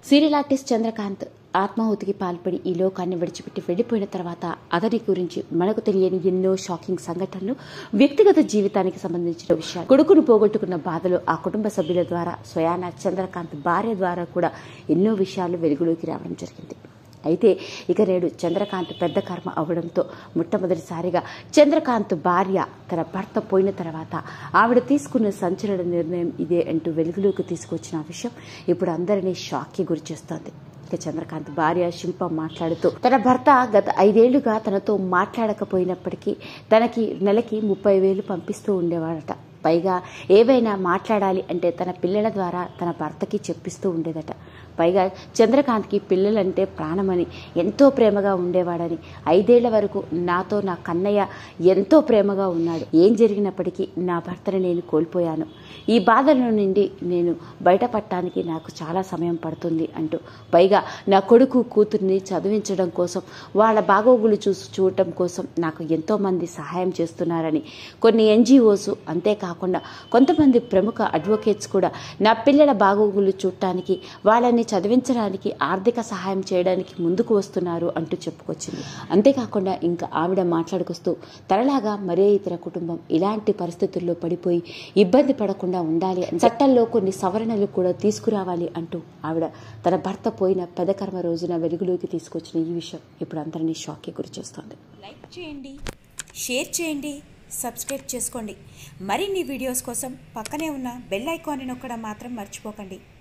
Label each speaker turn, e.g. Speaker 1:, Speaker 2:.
Speaker 1: Serial artist Chandrakant ఆత్మాహుతికి పాల్పడి ఈ లోకాన్ని విడిచిపెట్టి వెళ్లిపోయిన తర్వాత అతని గురించి మనకు తెలియని ఎన్నో షాకింగ్ సంఘటనలు, వ్యక్తిగత జీవితానికి సంబంధించిన విషయాలు, కొడుకును పోగొట్టుకున్న బాధలు ఆ కుటుంబ సభ్యుల ద్వారా, స్వయాన చంద్రకాంత్ భార్య ద్వారా కూడా ఎన్నో విషయాలు వెలుగులోకి రావడం జరిగింది. అయితే ఇక నేడు చంద్రకాంత్ పెద్ద కర్మ అవడంతో మొట్టమొదటిసారిగా చంద్రకాంత్ భార్య తన భర్త పోయిన తర్వాత ఆవిడ తీసుకున్న సంచలన నిర్ణయం ఇదే అంటూ వెలుగులోకి తీసుకొచ్చిన విషయం ఇప్పుడు అందరినీ షాక్కి గురిచేస్తోంది. ఇక చంద్రకాంత్ భార్య శిల్ప మాట్లాడుతూ తన భర్త గత 5 ఏళ్లుగా తనతో మాట్లాడకపోయినప్పటికీ తనకి నెలకి 30,000 పంపిస్తూ ఉండేవాడట. పైగా ఏవైనా మాట్లాడాలి అంటే తన పిల్లల ద్వారా తన భర్తకి చెప్పిస్తూ ఉండేదట. పైగా చంద్రకాంత్కి పిల్లలంటే ప్రాణమని, ఎంతో ప్రేమగా ఉండేవాడని, 5 ఏళ్ల వరకు నాతో నా కన్నయ్య ఎంతో ప్రేమగా ఉన్నాడు. ఏం జరిగినప్పటికీ నా భర్తని నేను కోల్పోయాను. ఈ బాధల నుండి నేను బయటపడటానికి నాకు చాలా సమయం పడుతుంది అంటూ, పైగా నా కొడుకు కూతుర్ని చదివించడం కోసం, వాళ్ళ బాగోగులు చూడటం కోసం నాకు ఎంతో మంది సహాయం చేస్తున్నారని, కొన్ని NGOs అంతేకాకుండా కొంతమంది ప్రముఖ అడ్వకేట్స్ కూడా నా పిల్లల బాగోగులు చూడటానికి, వాళ్ళని చదివించడానికి ఆర్థిక సహాయం చేయడానికి ముందుకు వస్తున్నారు అంటూ చెప్పుకొచ్చింది. అంతేకాకుండా ఇంకా ఆవిడ మాట్లాడుకొస్తూ తనలాగా మరే ఇతర కుటుంబం ఇలాంటి పరిస్థితుల్లో పడిపోయి ఇబ్బంది పడకుండా ఉండాలి, చట్టంలో కొన్ని సవరణలు కూడా తీసుకురావాలి అంటూ ఆవిడ తన భర్త పోయిన పెదకర్మ రోజున వెలుగులోకి తీసుకొచ్చిన ఈ విషయం ఇప్పుడు అందరినీ షాక్కి గురి చేస్తోంది.
Speaker 2: లైక్ చేయండి, షేర్ చేయండి, సబ్స్క్రైబ్ చేసుకోండి. మరిన్ని వీడియోస్ కోసం పక్కనే ఉన్న బెల్ ఐకాన్ని నొక్కడం మాత్రం మర్చిపోకండి.